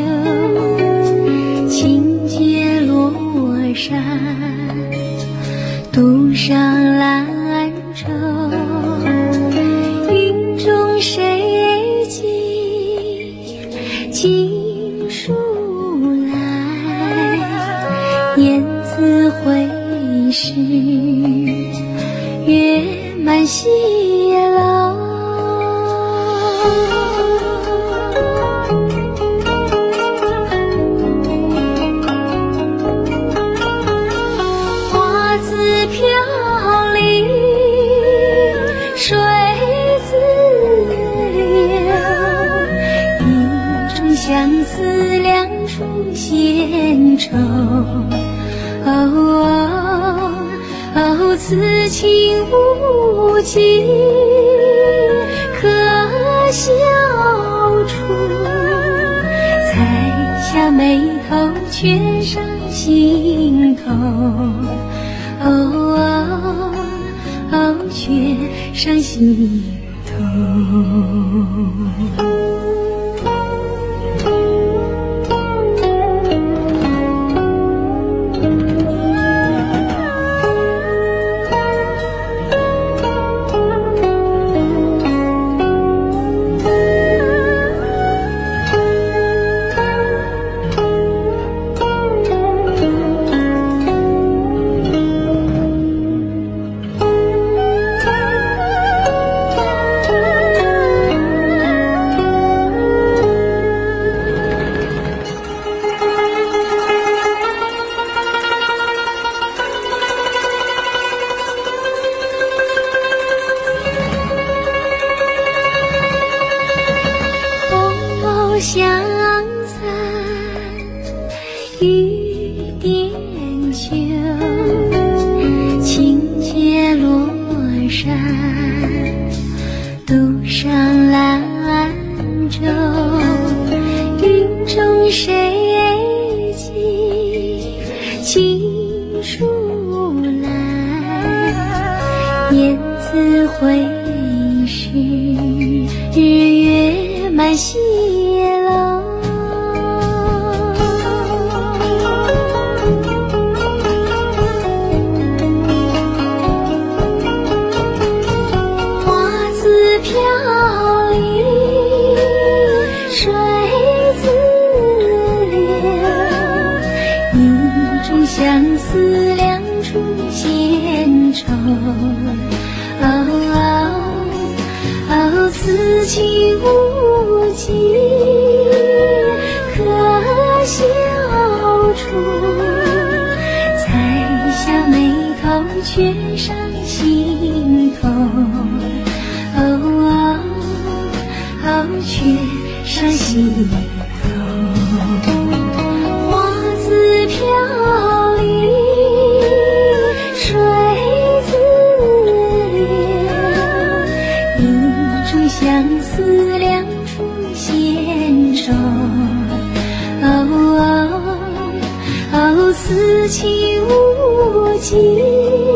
轻解罗衫，独上兰舟。云中谁寄锦书来？雁字回时，月满西楼。花自飘零，水自流，一种相思两处闲愁。此情无尽可笑处，才下眉头却上心头。却上心头。相残玉点秋，轻解罗衫，独上兰舟。云中谁寄锦书来？雁字回时，日月满西楼。花自飘零，水自流，一种相思两处闲愁。此情无尽可笑处，才下眉头却上心头。却上心头。花自飘零，水自流，一种相思两处闲愁。此情无尽